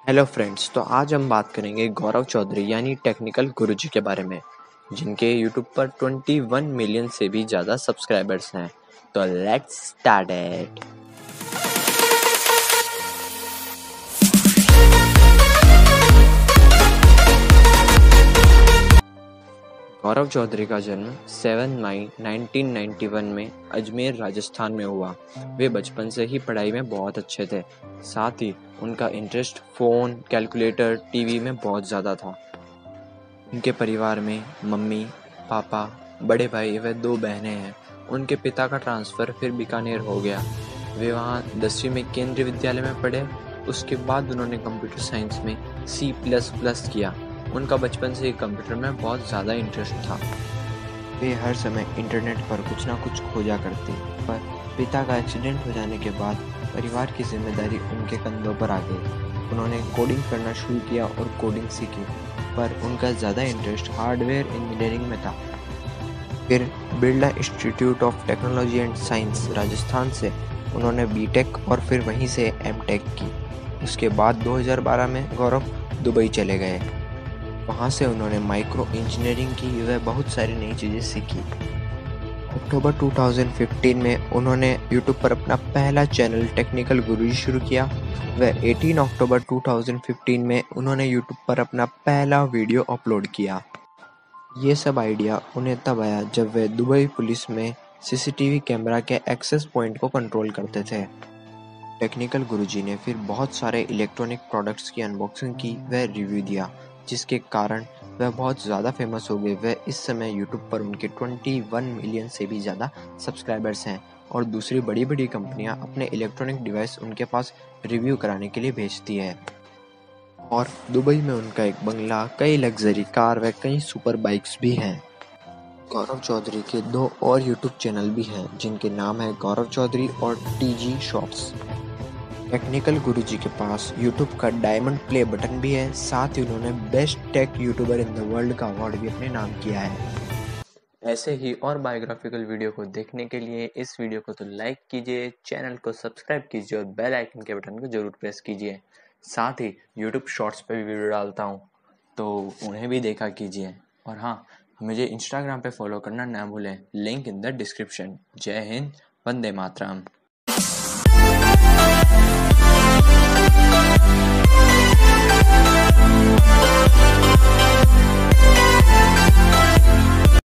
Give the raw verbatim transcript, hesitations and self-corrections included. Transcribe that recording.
Hello friends, तो आज हम बात करेंगे गौरव चौधरी यानी टेक्निकल गुरुजी के बारे में, जिनके यूट्यूब पर इक्कीस मिलियन से भी ज़्यादा सब्सक्राइबर्स हैं। तो let's start it. Gaurav Chaudhary का जन्म सात मई उन्नीस सौ इक्यानवे में अजमेर राजस्थान में हुआ। वे बचपन से ही पढ़ाई में बहुत अच्छे थे। साथ ही उनका इंटरेस्ट फ़ोन, कैलकुलेटर, टीवी में बहुत ज़्यादा था। उनके परिवार में मम्मी, पापा, बड़े भाई व दो बहनें हैं। उनके पिता का ट्रांसफ़र फिर बीकानेर हो गया। वे वहाँ दसवीं में केंद्रीय विद्यालय में पढ़े। उसके बाद उन्होंने कंप्यूटर साइंस में सी प्लस प्लस किया। उनका बचपन से ही कंप्यूटर में बहुत ज़्यादा इंटरेस्ट था। वे हर समय इंटरनेट पर कुछ ना कुछ खोजा करते, पर पिता का एक्सीडेंट हो जाने के बाद परिवार की जिम्मेदारी उनके कंधों पर आ गई। उन्होंने कोडिंग करना शुरू किया और कोडिंग सीखी, पर उनका ज़्यादा इंटरेस्ट हार्डवेयर इंजीनियरिंग में था। फिर Birla Institute of Technology and Science Rajasthan से उन्होंने बीटेक और फिर वहीं से एमटेक की। उसके बाद दो हज़ार बारह में गौरव दुबई चले गए। वहाँ से उन्होंने माइक्रो इंजीनियरिंग की व बहुत सारी नई चीज़ें सीखी। अक्टूबर दो हज़ार पंद्रह में उन्होंने यूट्यूब पर अपना पहला चैनल टेक्निकल गुरुजी शुरू किया व अठारह अक्टूबर दो हज़ार पंद्रह में उन्होंने यूट्यूब पर अपना पहला वीडियो अपलोड किया। ये सब आइडिया उन्हें तब आया जब वे दुबई पुलिस में सीसीटीवी कैमरा के एक्सेस पॉइंट को कंट्रोल करते थे। टेक्निकल गुरुजी ने फिर बहुत सारे इलेक्ट्रॉनिक प्रोडक्ट्स की अनबॉक्सिंग की व रिव्यू दिया, जिसके कारण वह बहुत ज़्यादा फेमस हो गए। वह इस समय यूट्यूब पर उनके इक्कीस मिलियन से भी ज़्यादा सब्सक्राइबर्स हैं और दूसरी बड़ी बड़ी कंपनियां अपने इलेक्ट्रॉनिक डिवाइस उनके पास रिव्यू कराने के लिए भेजती है। और दुबई में उनका एक बंगला, कई लग्जरी कार व कई सुपर बाइक्स भी हैं। गौरव चौधरी के दो और यूट्यूब चैनल भी हैं, जिनके नाम है गौरव चौधरी और टीजी शॉर्ट्स। टेक्निकल गुरुजी के पास यूट्यूब का डायमंड प्ले बटन भी है। साथ ही उन्होंने best tech YouTuber in the world का अवार्ड भी अपने नाम किया है। ऐसे ही और बायोग्राफिकल वीडियो को देखने के लिए इस वीडियो को तो लाइक कीजिए, चैनल को सब्सक्राइब कीजिए और बेल आइकन के बटन को जरूर प्रेस कीजिए। साथ ही यूट्यूब शॉर्ट्स पे भी वीडियो डालता हूँ, तो उन्हें भी देखा कीजिए। और हाँ, मुझे इंस्टाग्राम पे फॉलो करना ना भूलें, लिंक इन द डिस्क्रिप्शन। जय हिंद, वंदे मातरम।